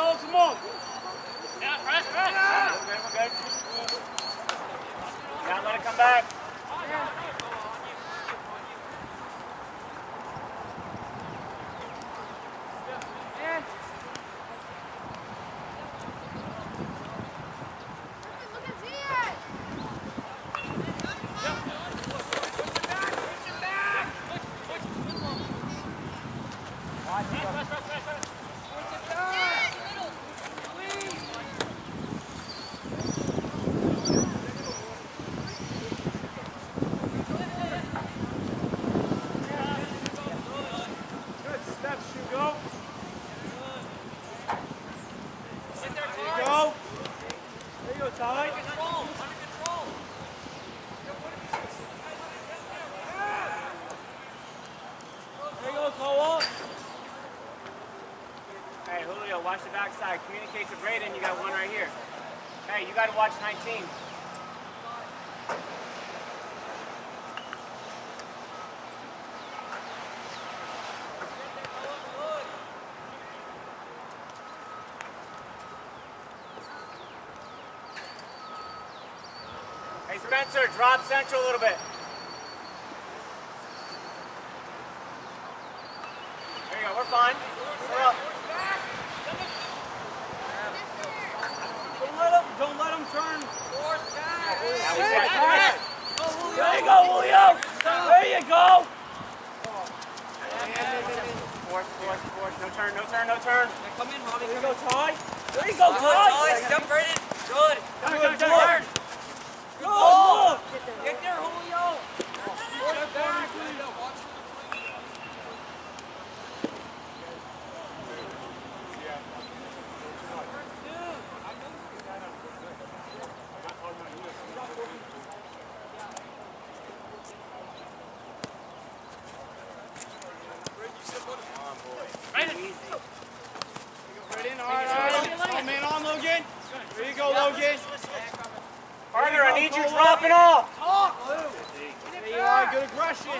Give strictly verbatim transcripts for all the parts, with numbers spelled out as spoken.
Go, come on. Yeah, press, press. Yeah. We're good, we're good. Now let it come back. Hey, Julio, watch the backside. Communicate to Braden. You got one right here. Hey, you got to watch nineteen. Hey, Spencer, drop central a little bit. There you go. We're fine. We're up. Don't let him, don't let him turn. Force back. Now we set press. There you go, Julio. There you go. Force, force, force. No turn, no turn, no turn. Come in, Robbie. There you go, Ty. There you go, Good, Ty. Ty. Step right in. Good. Good, Good, good. turn. Good, look. Get there, Julio. Step back. There you go, Logan. Partner, I need you dropping off. Talk, Lou. There you are, good aggression.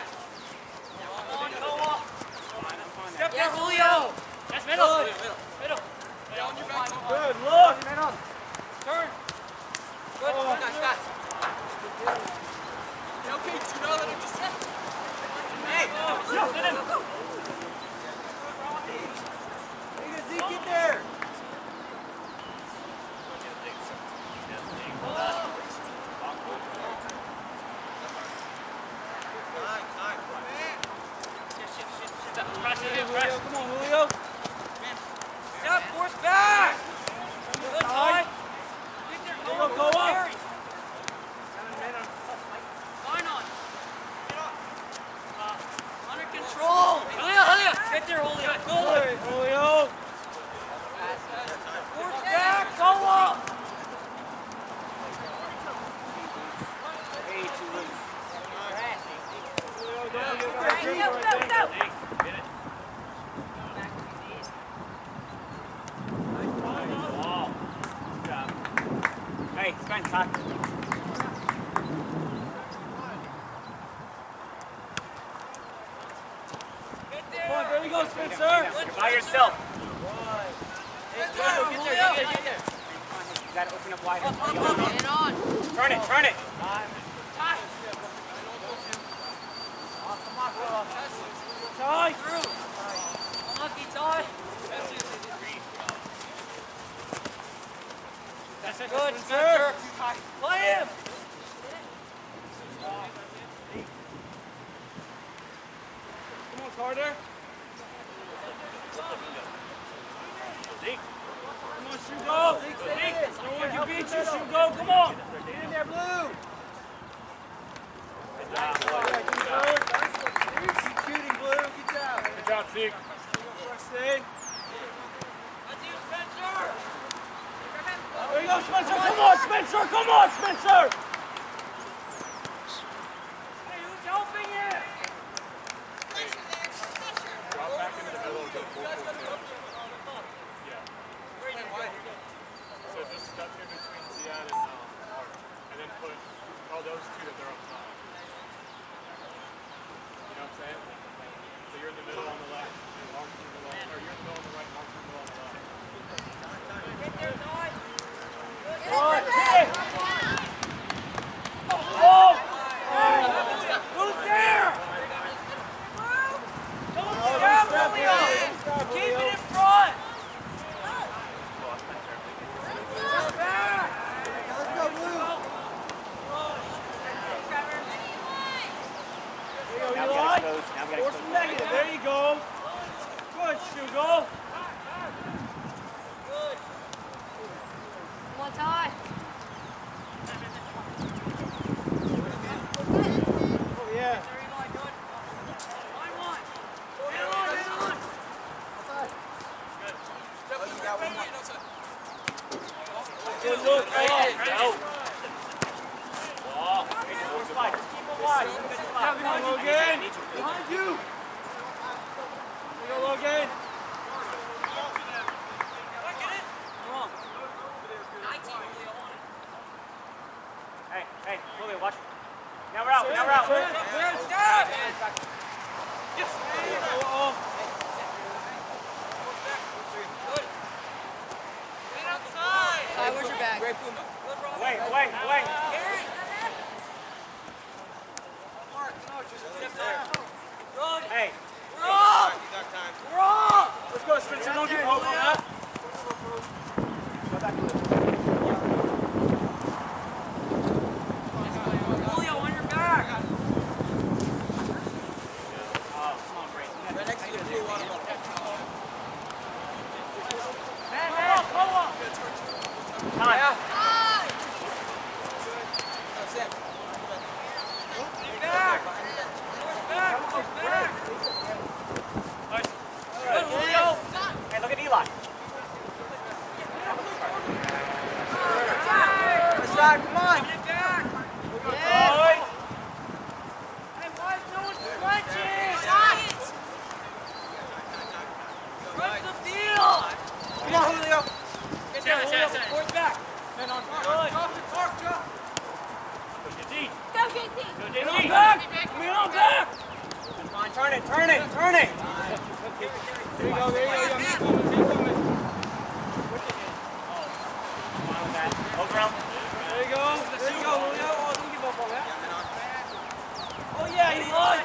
Step there, Julio. That's middle. Middle. Middle. Good, look. Turn. Good. Oh, Nice, fast. Okay, do not let him just... Hey, go, go, go, go. Zeke, get there. Come on, Julio. Step, force back. Good, Ty. Go, go up. Line on. Uh, under control. Julio, Julio. Get there, Julio. Good, Julio. Force back. Go up. Go, go, go. Hey, Spence, talk. Come on, there you go, Spencer. You're by yourself. Get there, get there, get there. You gotta open up wide. Up, up, up. Get it on. Turn it, turn it. Ty. Ty. Through. Unlucky, Ty. That's it, Good, Spencer. Spencer. Play him. Come on, Carter. Zeke. Come on, shoot, go. Zeke. No one can beat you, shoot, go. Come on. Get in there, Blue. Good job, boy. Executing, Blue. Good job. Good job, Zeke. Stay. That's you, Spencer. There you go, Spencer. Come on, Spencer. Come on, Spencer. Hey, who's helping you? Drop back into the middle and go full full field. Yeah. So just step in between Ziad and um, Mark. And then put all those two that they're up top. You know what I'm saying? So you're in the middle on the left, and Mark's in the middle, or you're in the middle on the right, Mark's in the middle on the left. Good look, right there. Out. Ball. Just keep it wide. Come on, Logan. Behind you. Here you go, Logan. Come on. Hey, hey, Julio, watch. Now we're out. Now we're out. Stop. Yes. Oh, Hi, where's your bag? Away, away, away. Hey. we're off. We're off. Let's go, Spencer. Don't get hold on that. Go back to it. Julio, on your back. Oh, come on, Brayden. Right next to the blue water bottle. Man, man, go on. Time. That's it. Back. Back. Back. Good, Julio. Hey, look at Eli. Good shot, come on. Get back. Good. Hey, why is no one stretching? What's the deal? Come on, Julio. Get down, Julio. Fourth back. Men on. Good. Drop the park, drop. Go, J C. Go, J C. Go, J C. Come on back. Come on back. Come on, turn it, turn it, turn it. There you go, there you go. Young. Keep coming, keep coming. Come on with that. Over him. There you go. There you go, Julio. Oh, don't give up on that. Oh, yeah, he won.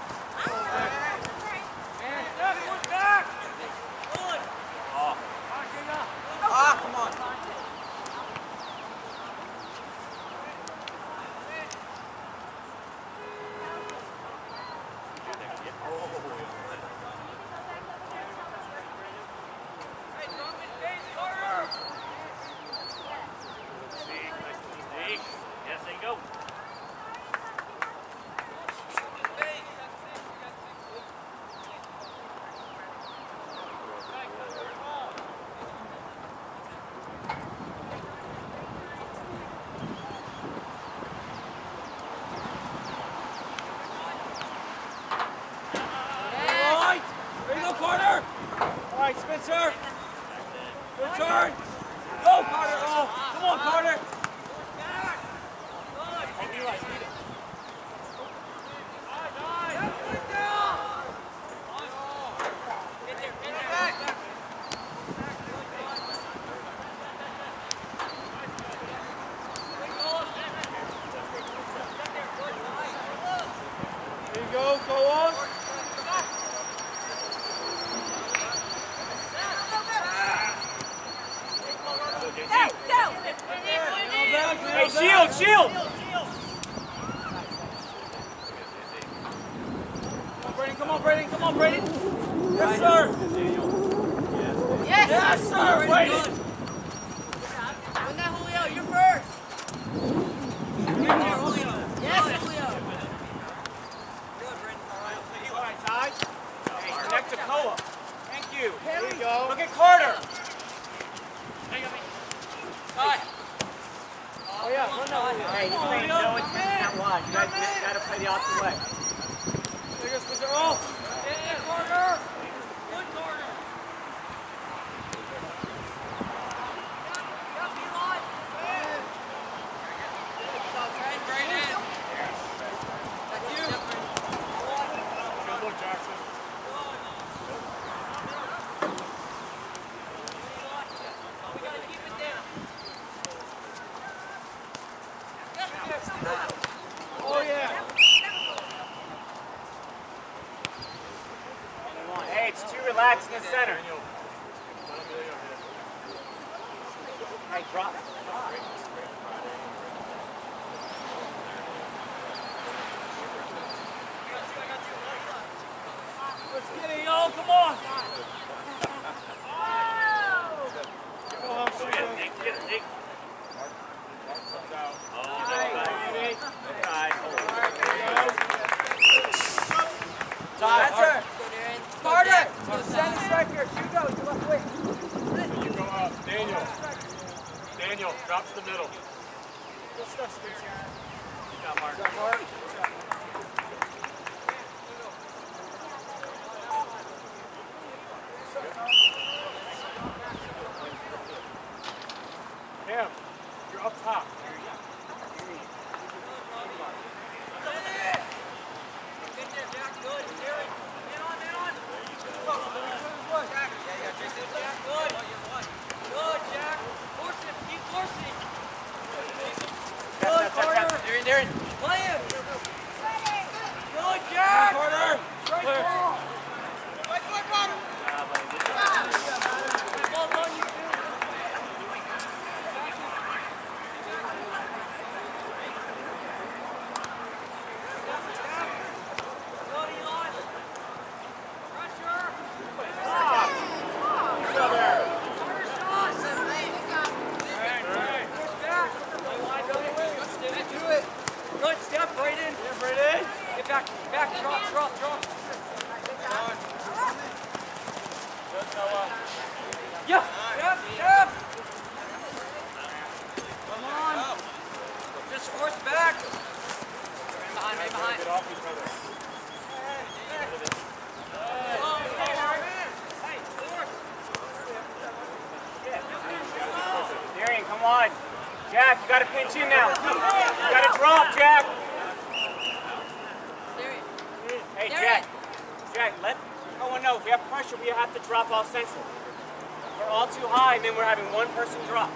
Man, everyone's back. Good. Oh. Ah, come on. Yes, there you go. All right. There you go, Carter. All right, Spencer. Good turn. Go, Carter. Oh, come on, Carter. There you go, go on. Go, go. Hey, shield, shield. Come on, Brayden, come on, Brayden, come on, Brayden. Yes, sir. Yes. Yes, sir. Waiting. Win that, Julio. You're first. Right there, Julio. Yes, Julio. All right, Ty. Hey, connect to Koa. Thank you. There you go. Look at Carter. Ty. Oh, yeah, run that way. Hey, you playing no attention out wide. You guys got to play the opposite way. There goes Mister Oh. Yeah, Carter. Good Carter. Good look, Jackson. Oh, yeah. Hey, it's too relaxed in the center. Hey, drop. Let's get it, yo. Come on. Go home, Spencer. Get it, get it. Oh, Hey, That's her. Carter. Send the striker. You go. You left wing. You go up. Daniel. Daniel, drop to the middle. Good stuff, Spencer. Good job, Mark. Good job, Mark. Cam, you're up top. Darren, play him! Good, Jack! Carter! Right ball! Right foot, Carter! Ball on you, too. Good, Eli! Pressure! Stop! Carter shot! Push back! Do it! Good step, Brayden. Yeah, Brayden. Get back, back, drop, drop, drop. Good, Noah. Yeah, step, step. Come on. Just force back. Man behind, man behind. Get off each other. Hey, Darian, come on. Jack, you gotta pinch in now. You gotta drop, Jack. Hey, Jack. Jack, let everyone know if we have pressure, we have to drop off central. We're all too high, and then we're having one person drop.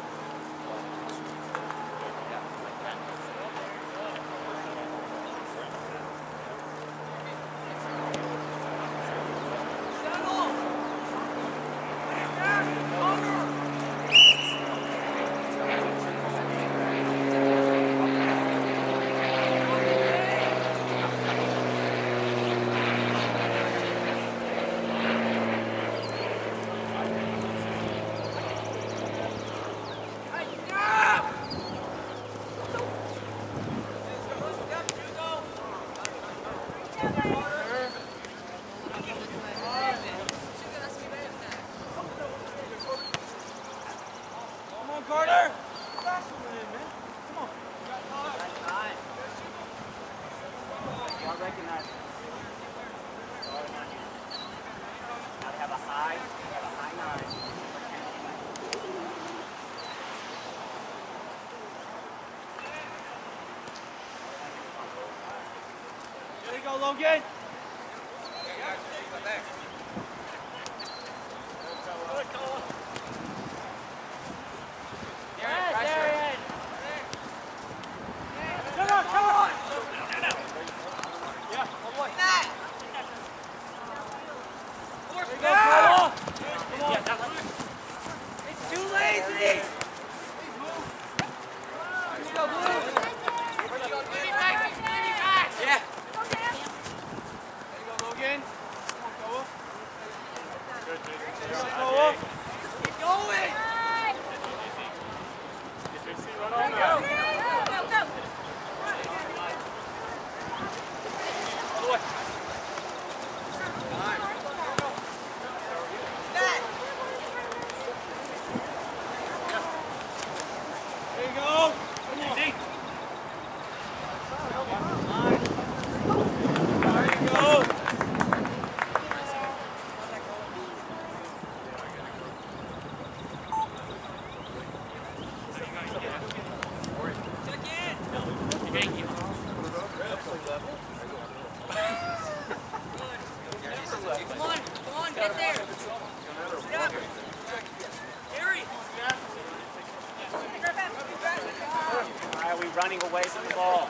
Logan! Running away from the ball.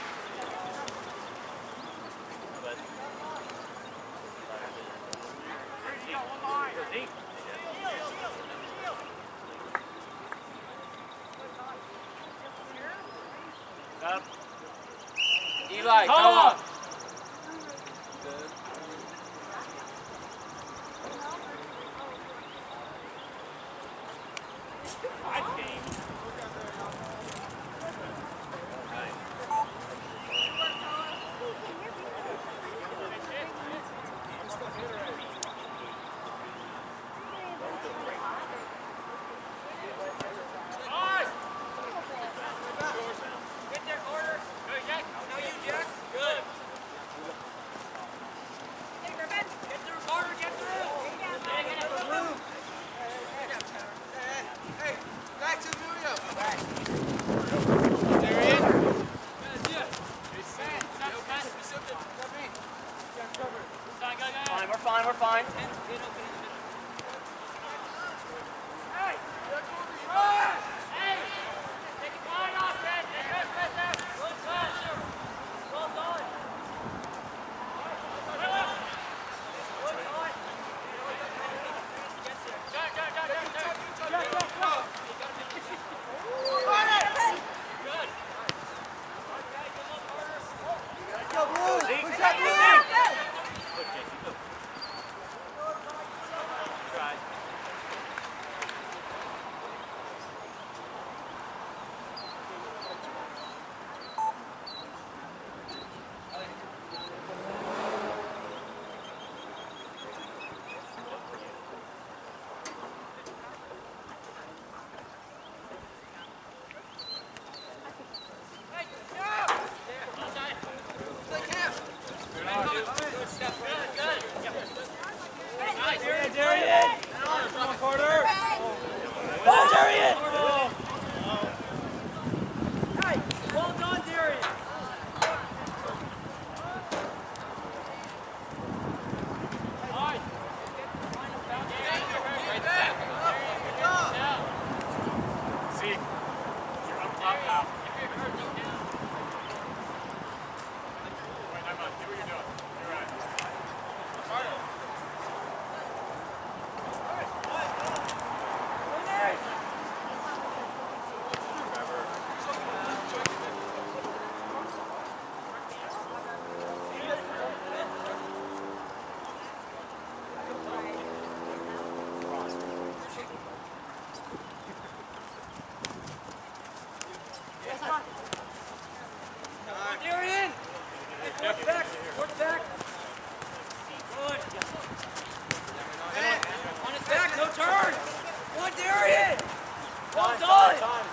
Up. Eli, come on. Darian! Well Time, done! time, time.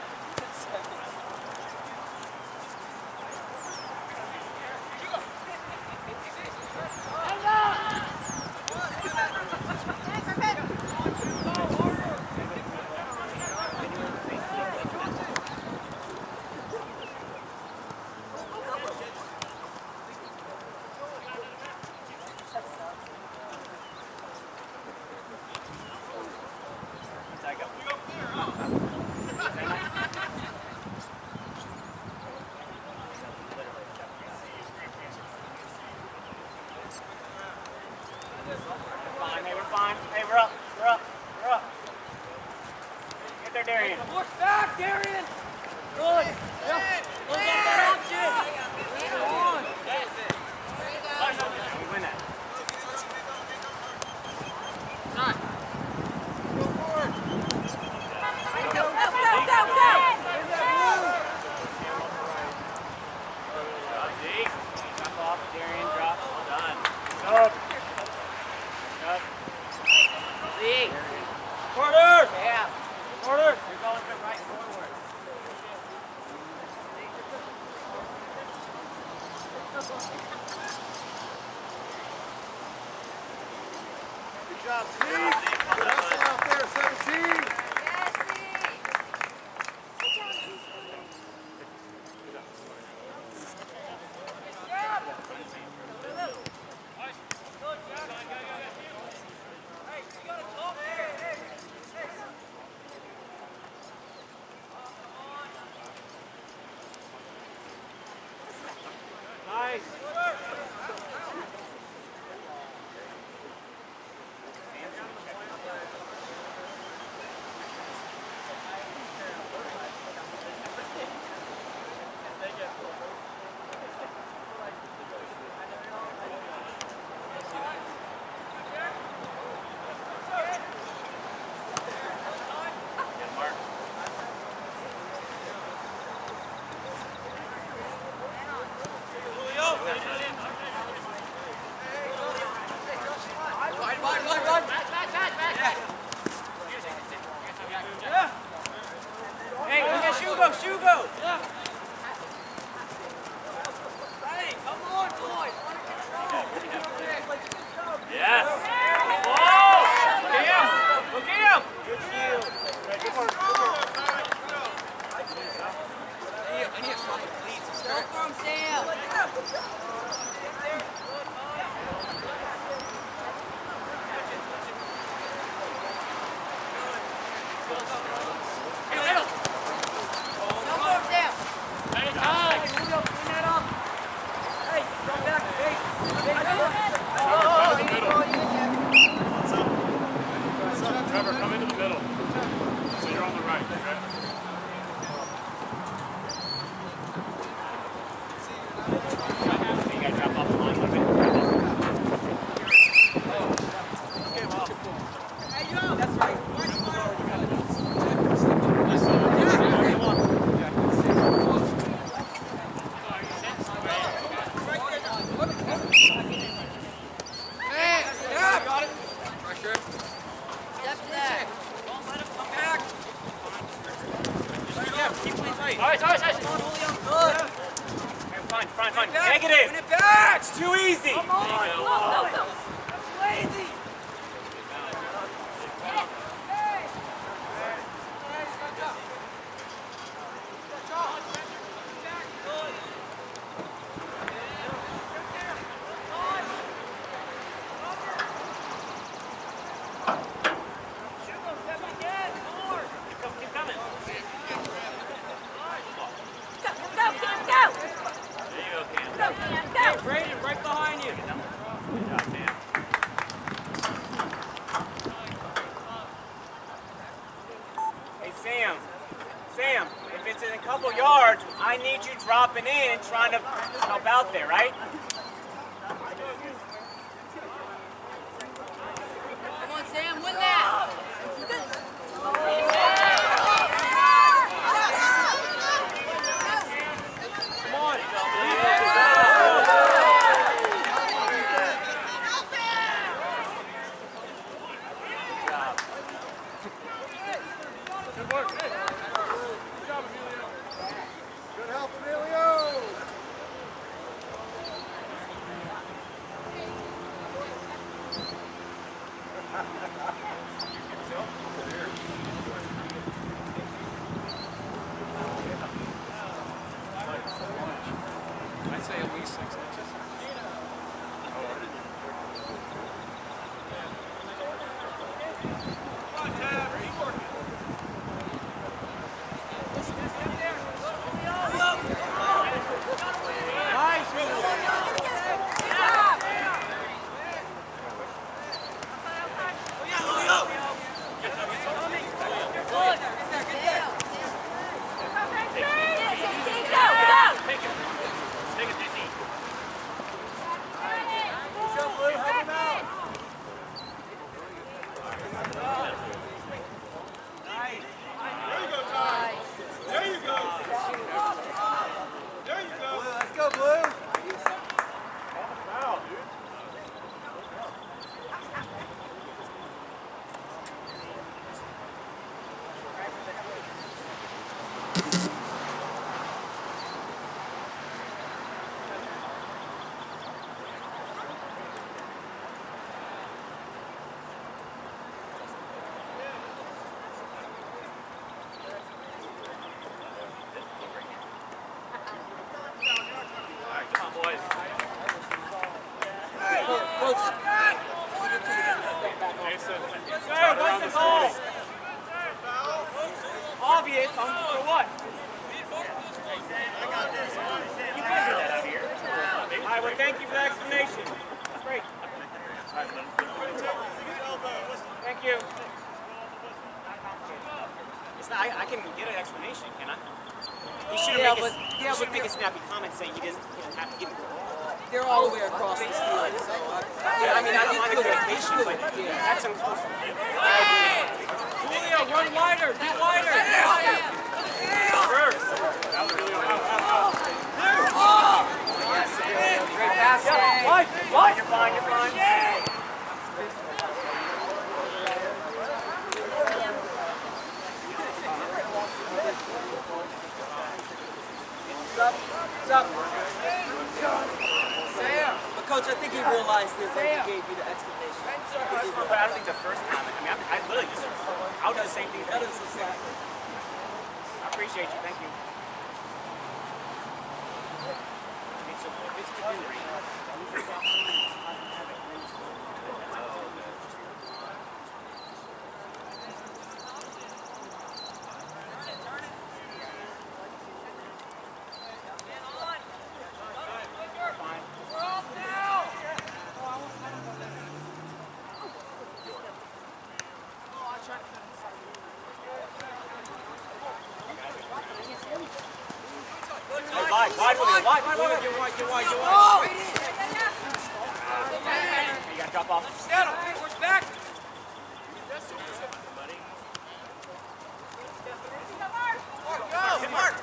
Fine, hey, we're fine. Hey, we're up, we're up, we're up. Get there, Darian. Push back, Darian! Good! Yep. Look at that option! Come on! We win that. Go, go, go, go, go! Drop off, Darian, drop. Well done. Up. Up. See? Carter! Yeah. Carter! You're going to right forward. Good job, Steve! That's out there, seventeen! Nice. Hey, look at Shugo, Shugo! Yeah. Hey, come on, boys! Yes. Oh! Look at him! Look at him! Good shield. Good work, good work. I need to swap the cleats and Go start. for him, Sam. Go for him, Sam. Hey, Julio, clean that up! Hey, come back, hey! Hey, come on! Come in the middle. Trevor, come into the middle. So you're on the right, okay? You gotta drop off the line a little bit. That's right. Step to that. All right, all right, all right. Good. Okay, fine, fine, fine. back. Negative. Win it back. It's too easy. Come on! Go, go, go. Lazy! Keep coming. Go, go, Cam, go. There you go, Cam. Go, Cam, Hey, go. Brandon, right behind you! Good job, Cam. Hey, Sam. Sam, if it's in a couple yards, I need you dropping in, trying to help out there, right? Come on, Sam, win that. Come on! Good work. Hey. Good job, Emilio. Good help, Emilio. I'd say at least six inches. Obvious, um, for what? You can't do that out here. All right, well, thank you for the explanation. That's great. Thank you. It's not, I, I can get an explanation, can I? He shouldn't Yeah, make, but, a, yeah, he but shouldn't make a snappy comment saying he doesn't, he doesn't have to give it. they're all the way across the field. So I, Yeah, I mean, I don't mind the communication, but that's uncalled for. Julio, run wider. Be wider. First. great pass. What? What? You're fine, you're fine. What's up? What's up? Sam. But coach, I think he realized this when he gave you the explanation. But I don't think the first comment, I mean, I, I literally just, I would do the same thing. That is the slap. I appreciate you, thank you. It's a, it's a good read. Wide, wide, wide, wide, wide, wide, get wide, get wide, get wide. You gotta drop off. Settle. We're back. Go, Mark.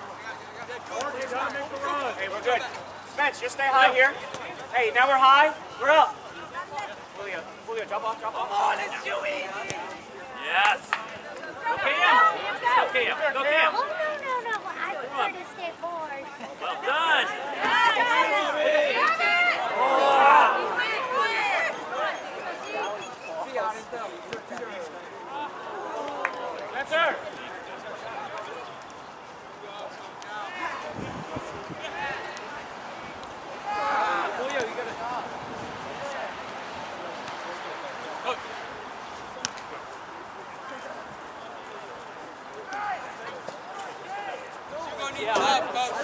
Hey, we're good. Spence, just stay high here. Hey, now we're high. We're up. Julio, Julio, drop off, drop off. Come on, it's too easy. Yes. Go Cam. Go Cam. Go Cam. Oh, no, no, no. I prefer to stay forward. Well done. Spencer. Julio, you gotta. Yeah, up, coach.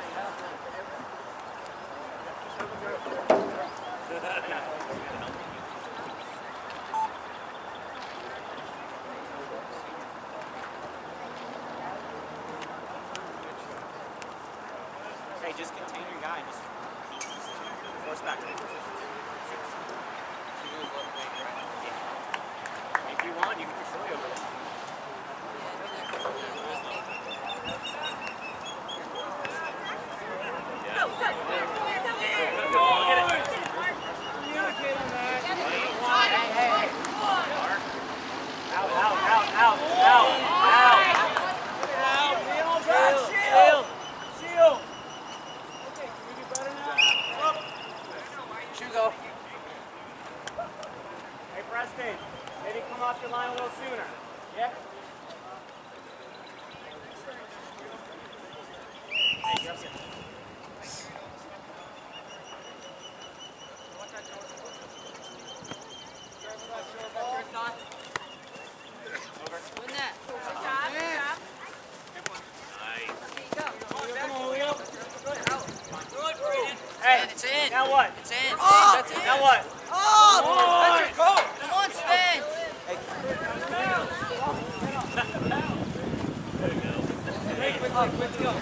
Hey, just contain your guy and just force back. If you want, you can push Julio over there. Out, out, out, out, out, out. Now what? It's in. It's Oh! in. That's it. Now what? Oh! That's your goal. Come on, Sven. Let's go.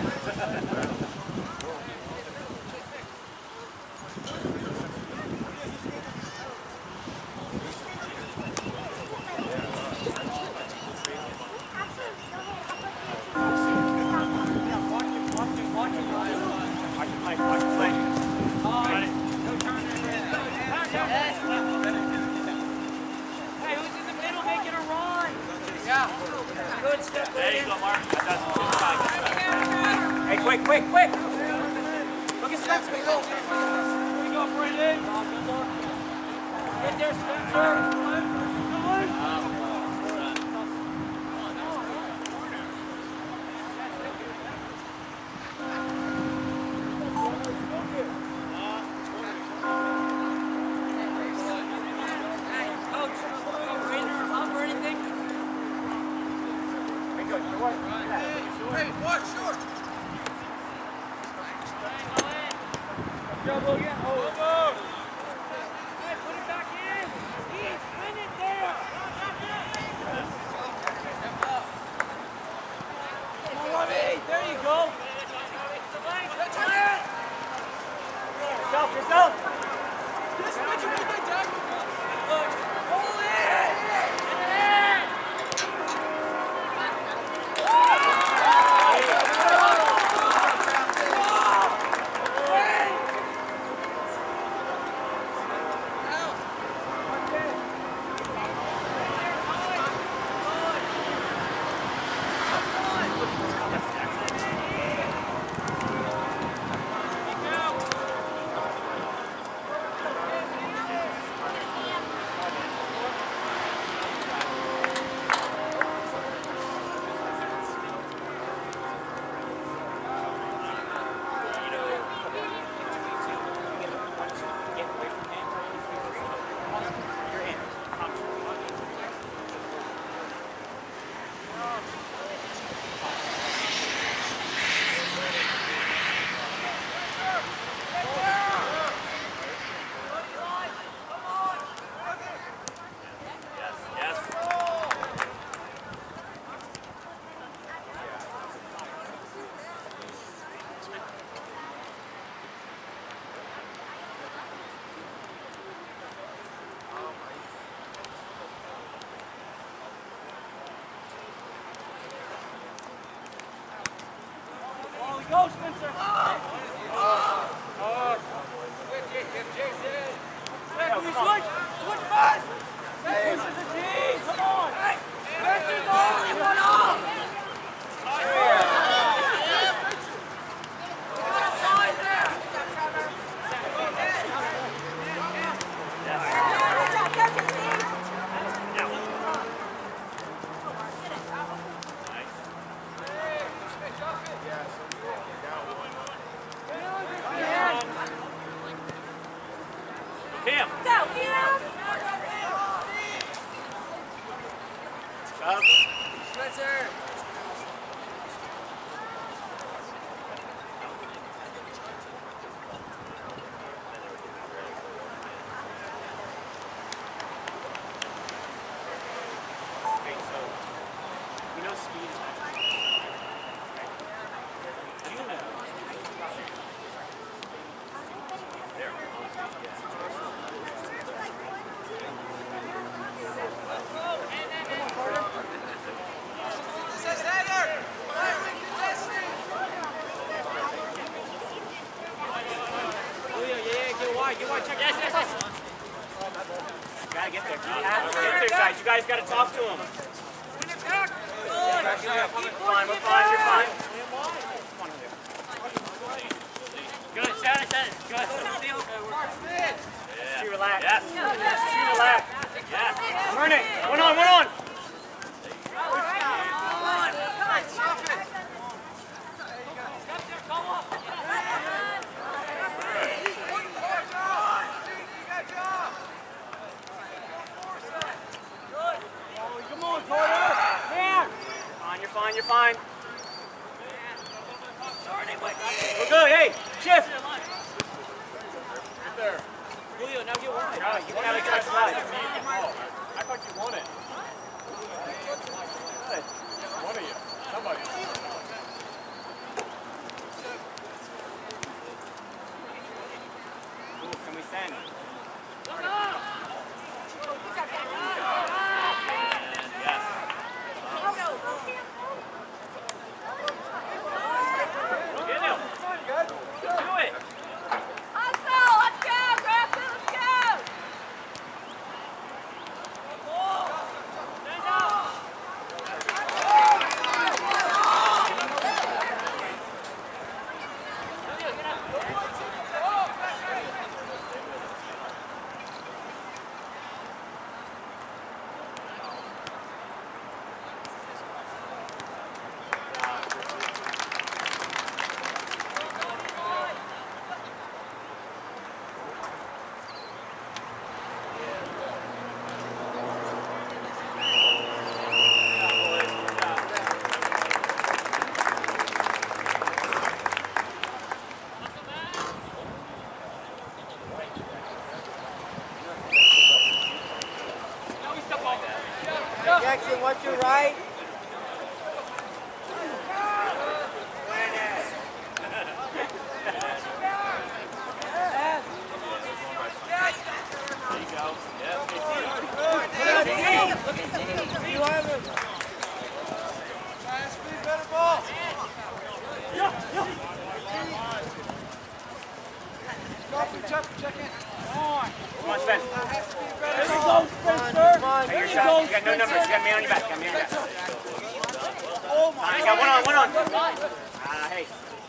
Hey, quick, quick, quick! Look at Spencer. Here we go, Brandon. Get there, Spencer. Go, Spencer! Oh! Oh! Oh! Hey, we switch! Switch fast! Hey, this is a team! Come on! Hey! Spencer's the only one off! Cam. Go, Cam. Up. Spencer. Okay, so we know speed is not do you know? Get one, check. Yes, yes, yes. You gotta get there. You have to get there, guys. You guys gotta talk to him. Fine, we're fine, you're fine. Good, set it, set it. Good. Just you relax. Yes. Just you relax. Yes. Turn it. One on, one on. Fine, you're fine. We're good. Hey, shift. up there. Julio, now you want it. No, you can have a touch line. I thought you won it. Good. One of you. Somebody. Who can we send? Get him. Do it. Hustle. Let's go, Grafton. Let's go. Stand up. Jackson, watch your right. Come on, Spence. There you go, Spencer. Hey, your shot. You got no numbers. You got me on your back. You got me on your back. Oh my. You got one on, one on. Ah, hey.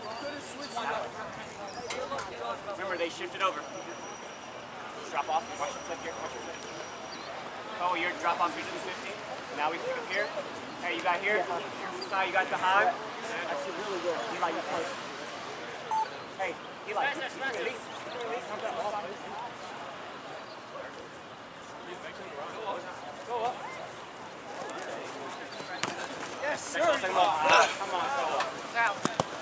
Remember, they shifted over. Drop off. Watch your flip here. Watch your flip. Oh, your drop off reaches the fifteen. Now we pick up here. Hey, you got here. Side, you got the high. That's really good. Eli, you play. Hey, Eli. Release. Go up. Yes, sir. Come on, come on, go up. Out.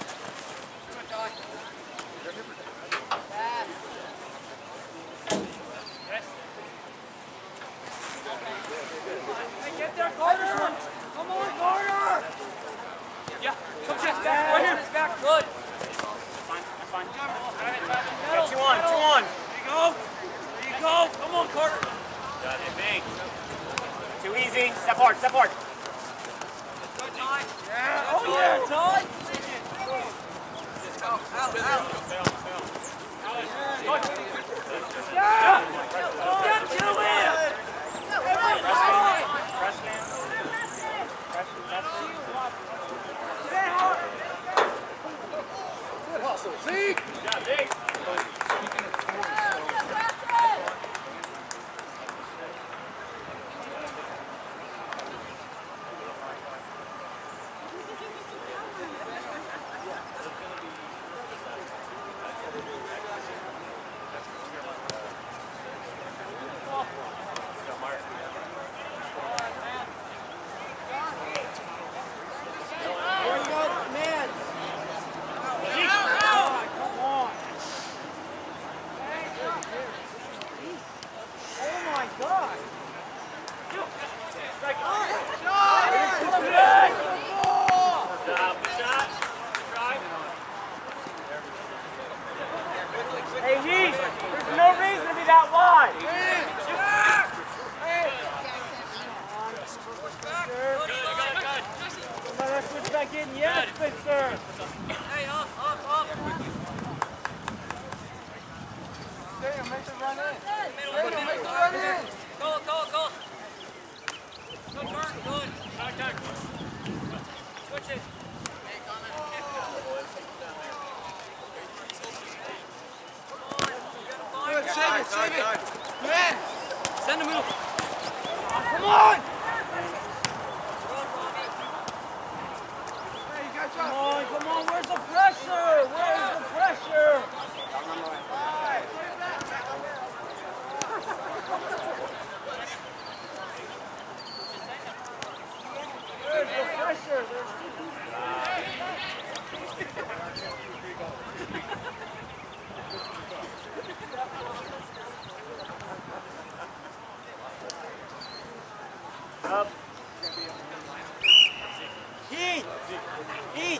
Hey, get there, Carter. Come on, Carter. Yeah, come check back. Right here. Back. Good. Fine, that's fine. Got two on, two on. There you go. There you go. Come on, Carter. Got it, big. Too easy. Step hard, step hard. Yeah. Oh, yeah, Todd. Yeah. Get to it. Press man. Press, press man. Good hustle. See? Yeah, big. Hey, Heath, there's no reason to be that wide. Let's switch back in. Yes, Spencer. Hey, up, up, up. Damn, make the run in. Middle, Make the run in. Go, go, go. Good turn, good. Switch it. Good, save it, save it. Man. Send the middle. Come on. Hey, you got Come on, come on. Where's the pressure? Where's the pressure? Where's the pressure? There's two people. Eat! Eat!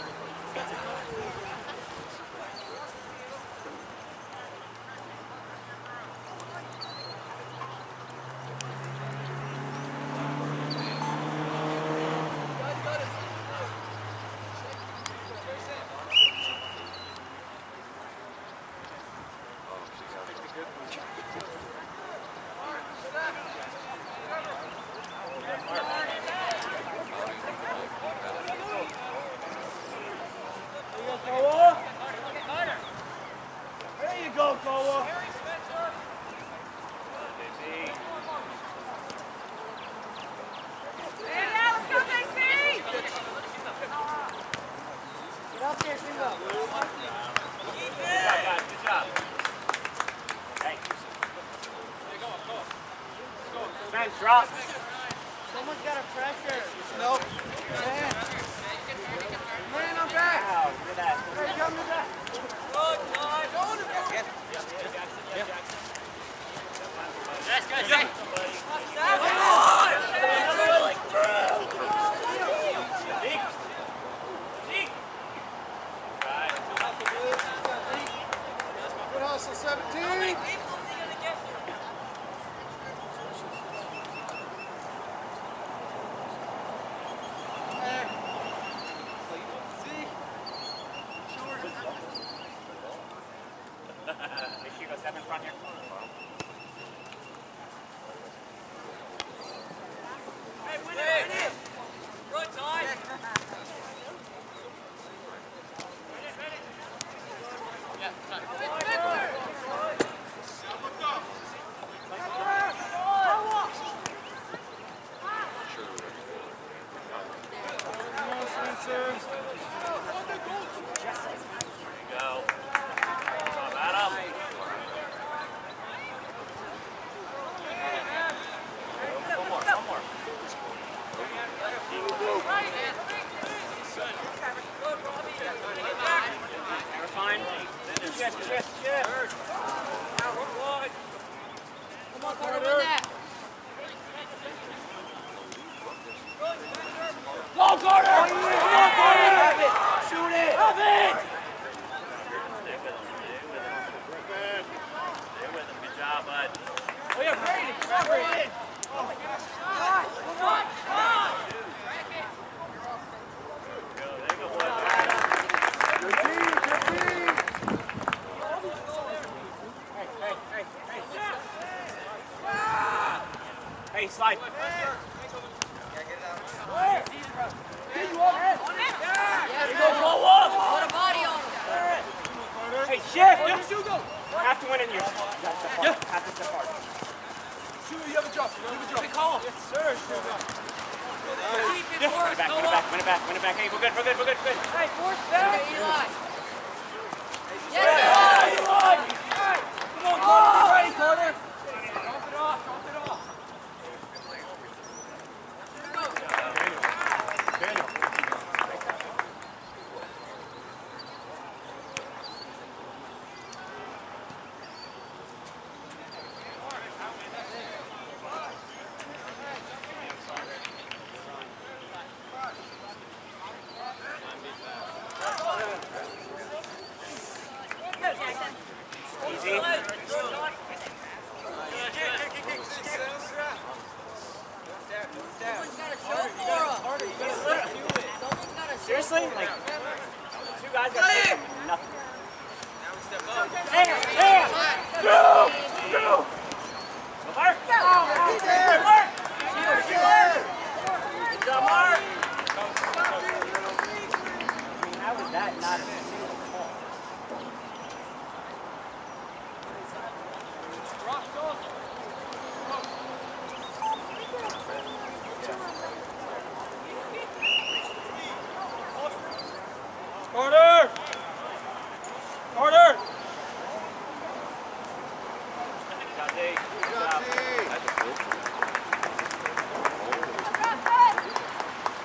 There you go, Koa. Stand out, let's go, J C! Get up there, Singo. Good job, guys. Good job. Hey. Man, drop. Someone's got a pressure. Nope. Man. Man, I'm back. Wow, look at that. Hey, come to that. That's good, Zach. Good hustle, seventeen. Make sure you go step in front here. Hey, win it, win it! Good, Ty! Go. Come on, Adam. One more, one more. We're fine. Shift, shift, shift. Come on, Carter, win that! Go, Carter! Go, Carter! Have it! Shoot it! Have it! Stay with him. Stay with him. Stay with him. Good job, bud. Oh, yeah, Brady! Come on, Brady! Come on, come on! Go, there you go, boy. Good team, good team! Hey, hey, hey, hey. Hey, slide. Where? Get you up, man! Yes, There you go, go up! put a body on him! Hey, shift. Have to win in here. Yeah. Have to step hard. Shoot, you have a drop. You have a drop. Hey, call him. Yes, sir. Shoot him. Keep it, Yeah. Win Forrest, it back, go win it up! back, win it back, win it back. Hey, we're good, we're good, we're good, good. Hey, force back! Okay, Eli. Yeah, Yes, you won! Come on, Carter. Get ready, Carter. Drop it off. Drop it off. Daniel. Easy. Someone's got to show for him! Someone's got to show Seriously? for him! Like, two guys got to do nothing. Damn, damn! Go! Go! Mark! Mark! Good job, Mark! I mean, how was that not a single call? Carter! Carter! Good job, Dave. Good job.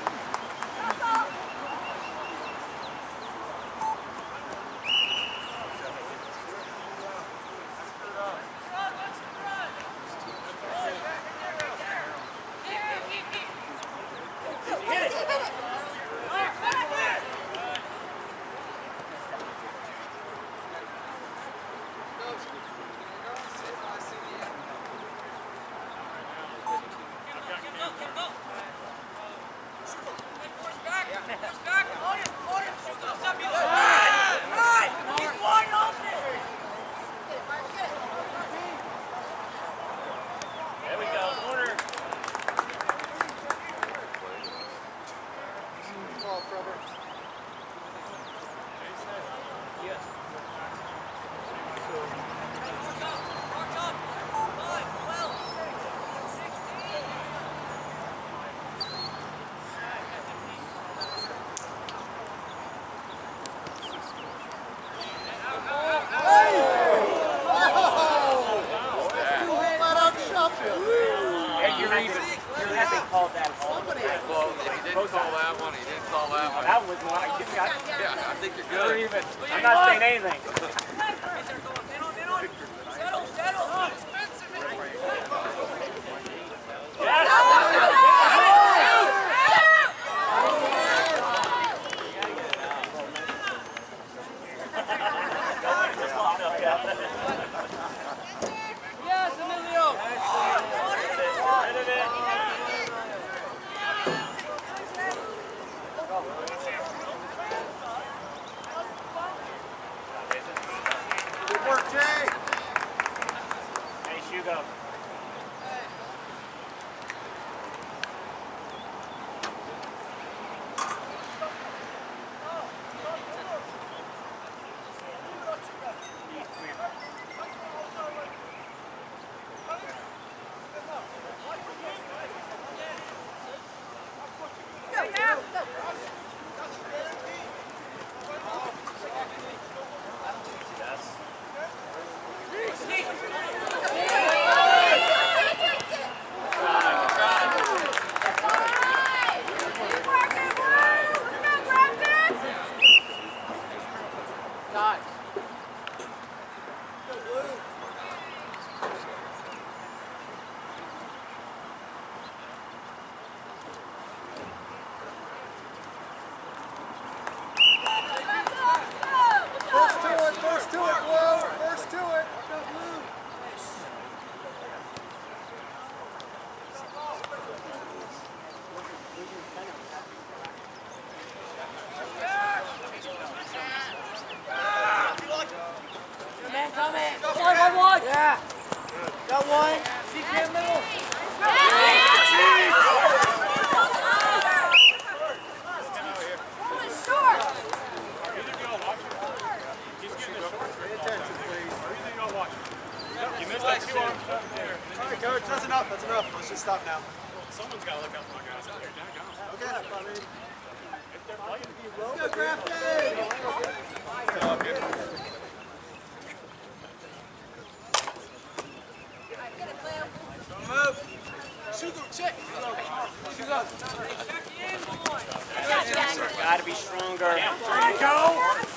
Gotta be stronger. There you go.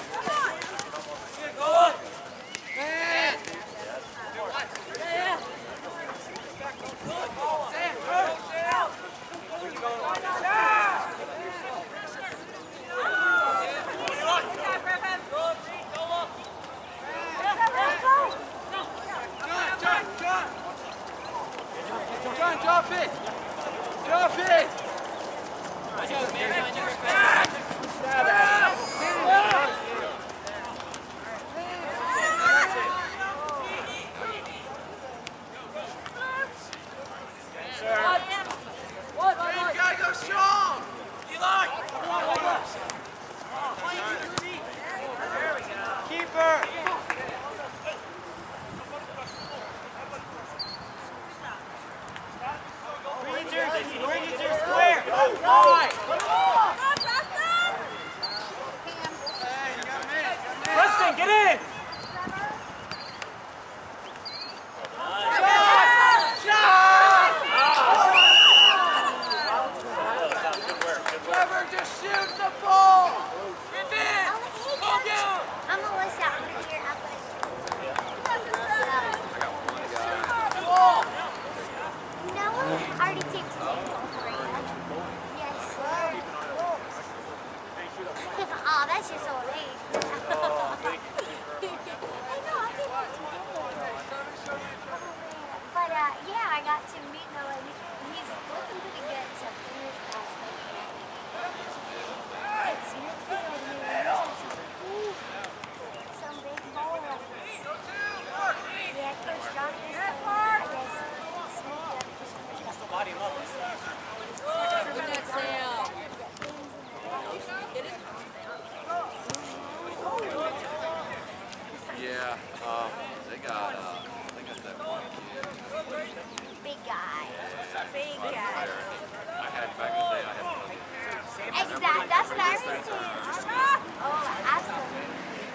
John, drop it! Drop it! You gotta go strong! Eli! There we go. Keeper! Bring it to bring it to square! Right! Preston, get in! Whoever just shoots the ball! Get in! Go down! I'm always out here. No one already taped his ankle. Yes. Oh, that's just old age. I know, I think that's too. But uh, yeah, I got to meet Noah. He's looking pretty good. So fingers crossed. That's what I was saying. Oh, absolutely.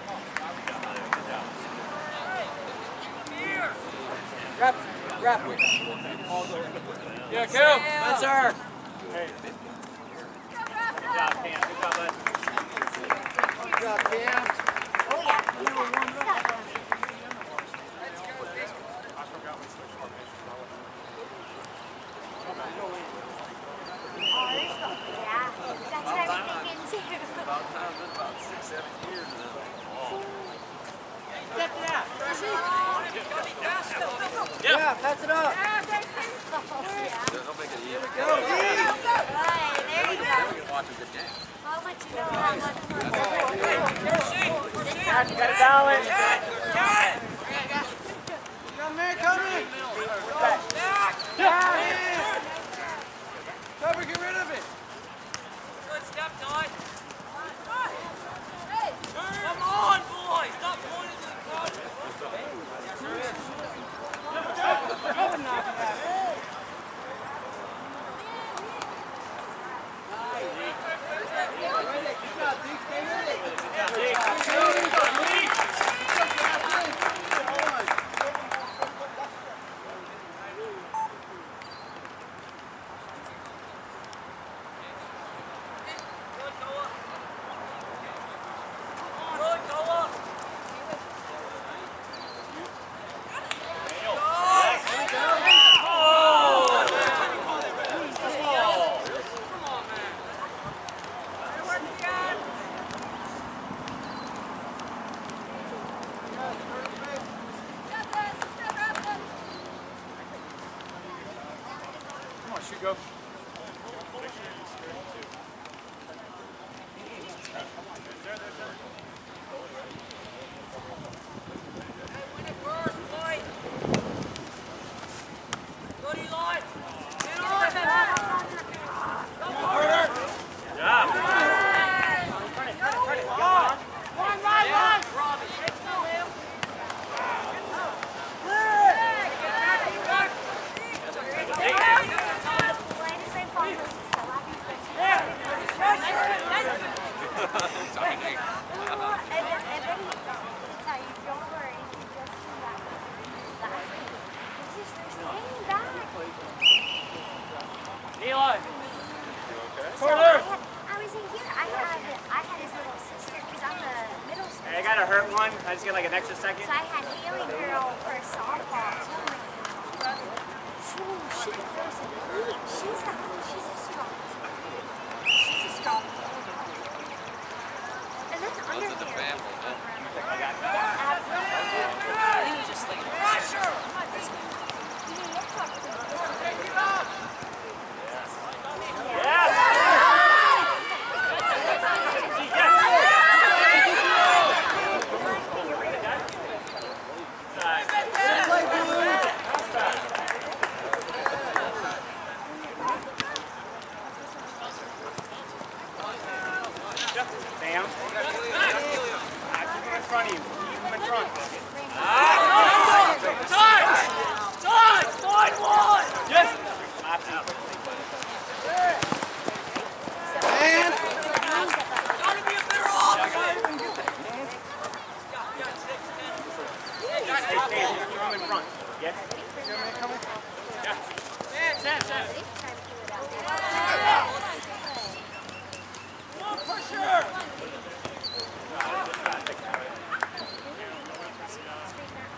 Grab, grab. Yeah, kill. Spencer. Hey. Good job, Cam. Good job, bud. Good job, Cam. Oh, yeah. You know, one step. Yeah, that's what I was thinking too. About time, been about six, seven years now. Step it out. Yeah, pass it up. Don't make it easy. Go, Right, there you go. We can watch a good game. I'll let you know how much more. You got it balance. Come here, come here. Cover, get rid of it. Good step, Todd. Come on, boys. Stop pointing to the coach. Go. I just get like an extra second. So I had Healing Girl for softball. She, she, she's a, she's a strong. She's a strong. And that's under Those are the here. family, huh? Yeah, absolutely. He was just like, Pressure! You need to talk to me. Take it up! Sam. Keep him in front of you. Keep him in front. Touch! Touch! Find one! Yes! man. Gotta be a better option! Hey, Sam, keep him in front. Yes? See him coming? Yeah. Sam, Sam. Come on, pressure!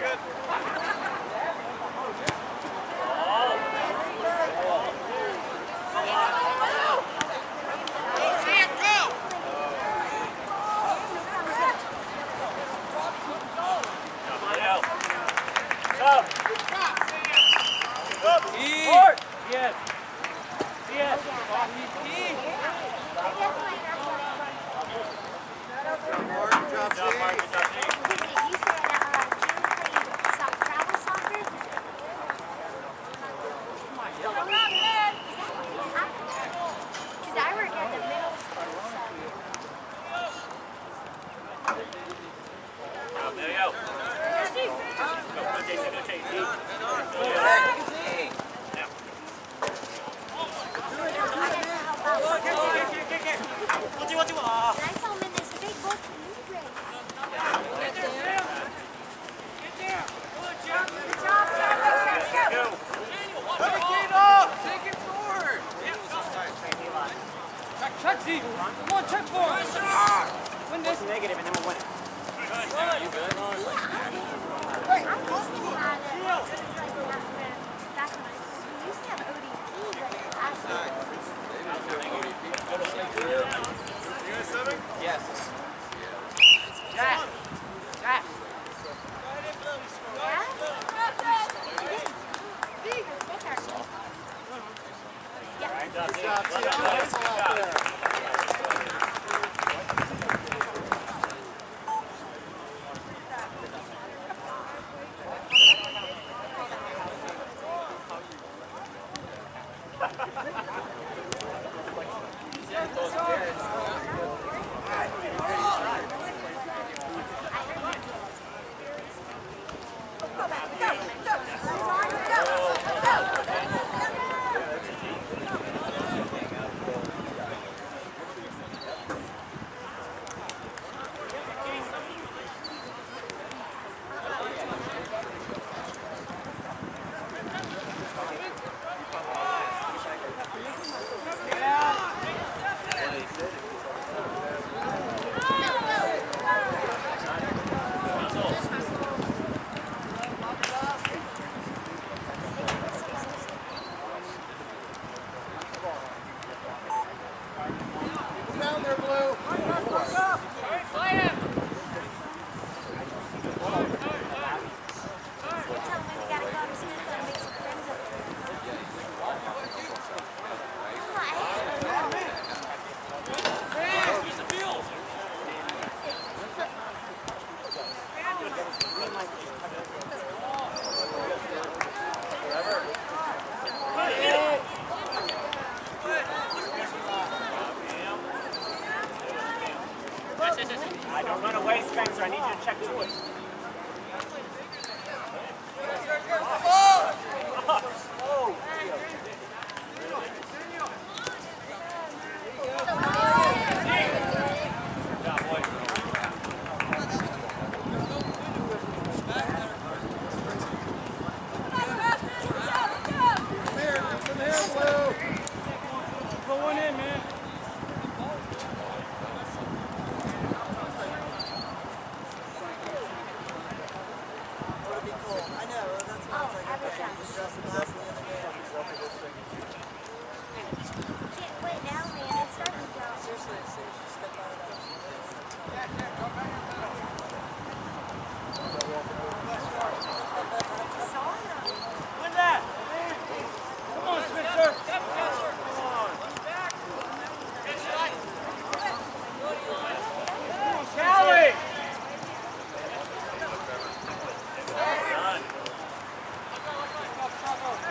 Go,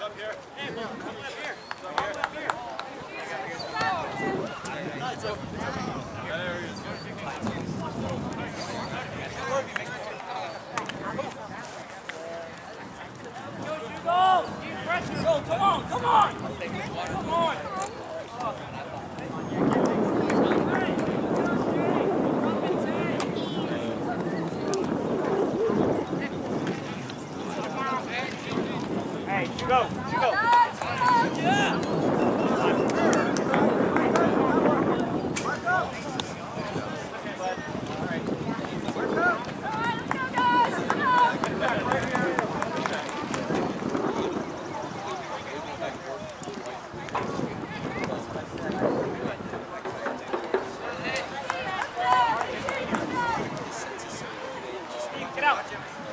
up here. Hey, come up here. Come up here. It's over. Yeah, there he is. Go! Keep pressure! Go! Come on! Come on! Come on! Hey, you go. You go. Yeah! Get out.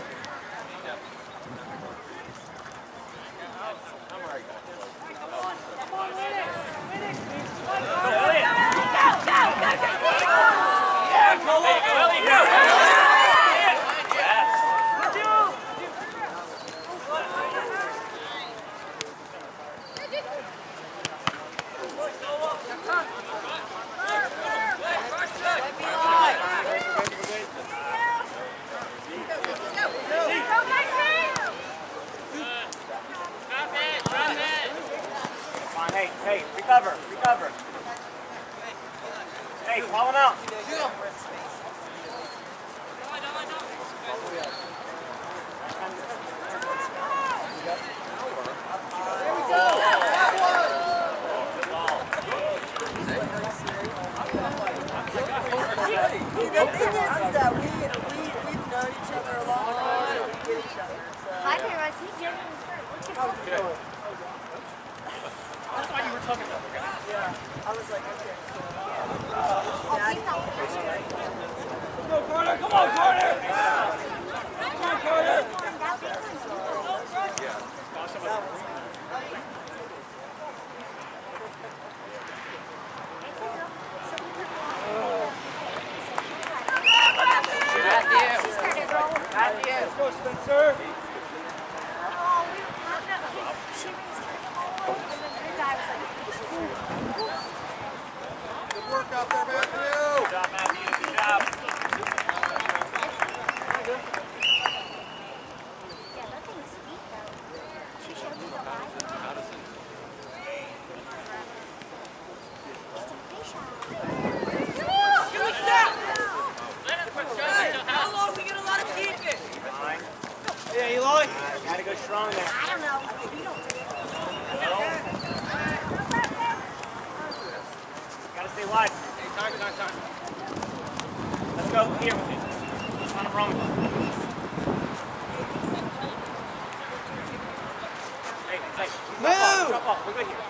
Hey, hey, recover, recover. Hey, call him out. The thing is, is that we, we, we've known each other a long time, so we get each other. So. I realize he's younger than her. Look at him. That's why you were talking about the guy. Yeah, I was like, okay. Oh, he's not the first one. Go, Carter! Come on, Carter! Come on, Carter! Let's go, Spencer! Oh, we were talking about she raised her hand, and then the guy was like, Good work out there, Matthew. Good job, Matthew. Good job. yeah, that thing is sweet though. She showed me the live one. It's a fish eye. Give us that! How long we get a lot of keeping? Fine. Hey, Eloy! Gotta go strong there. I don't know. We don't Gotta stay wide. Hey, time, time, time. Let's go here with it. What's on the wrong one? Hey, hey. Move! Drop off. We're good here.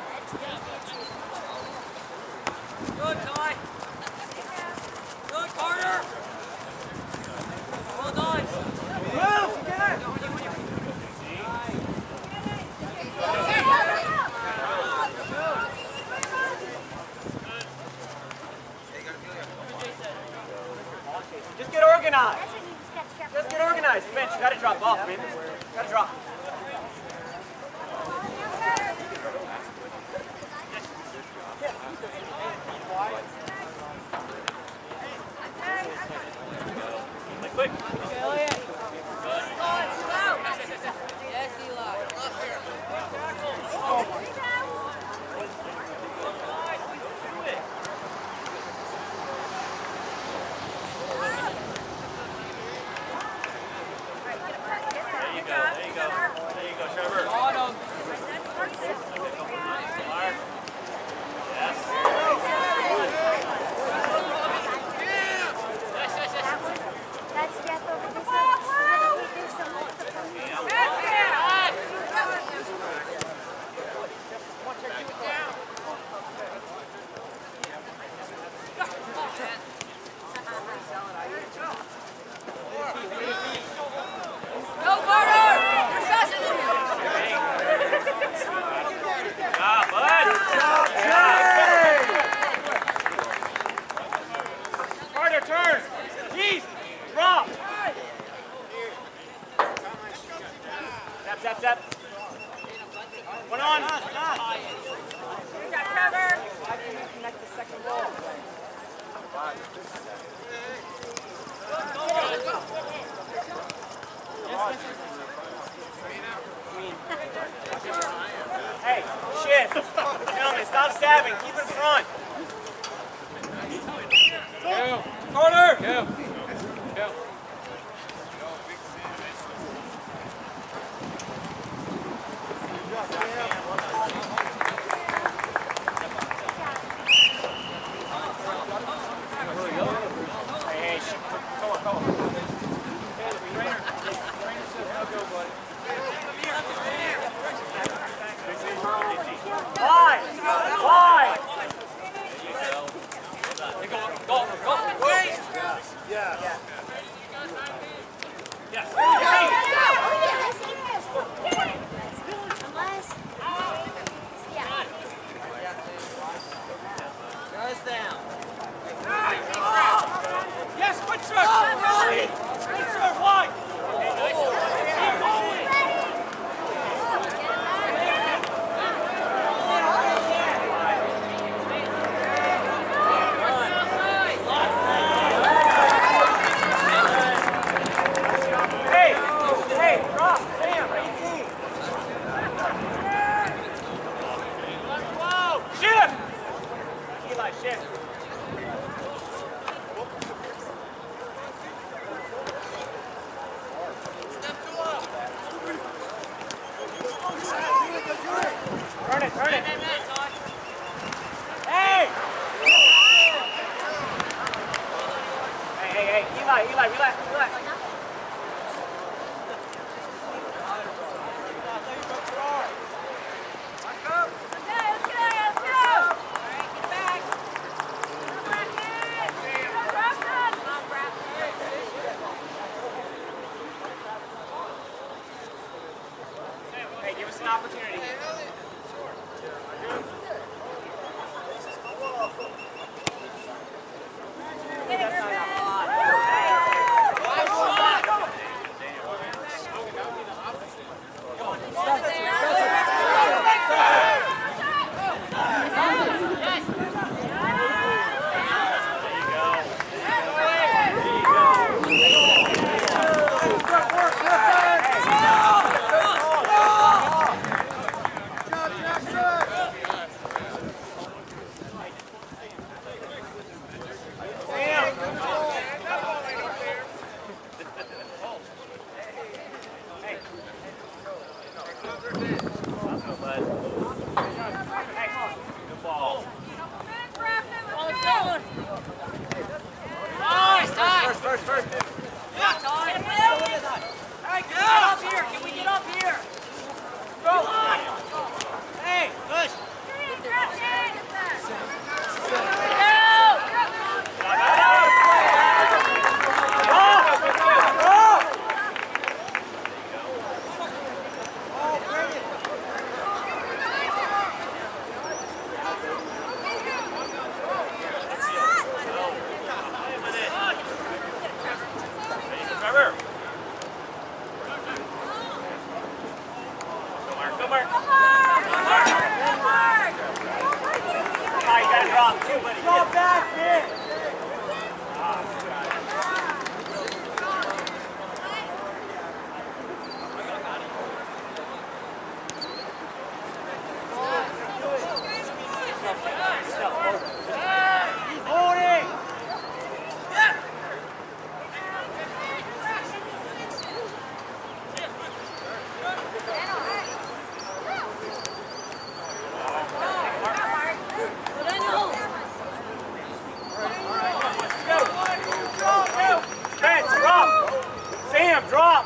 Good, Ty. Good, Carter. Well done. Move! Get it! Just get organized. That's when you just got strapped. Just get organized. Spence, you gotta drop off, man. You gotta drop. Like, quick. Yes, Eli. There you go. There you go. in. Gentlemen, stop stabbing. Keep in front. Go. Corner. Go. Go. Hey, hey, come on, come on. Why? Why? Go. Go. Go. Wait. Yeah. Yes. Unless, yeah. Guys down. Yes. Quick serve. Quick serve. Wide. Turn it, turn it. Hey! Hey, hey, hey, Eli, Eli, relax, relax. Hey, give us an opportunity. First, first, first. Hey, can we get up here? Can we get up here? Go! Hey, push. Drop!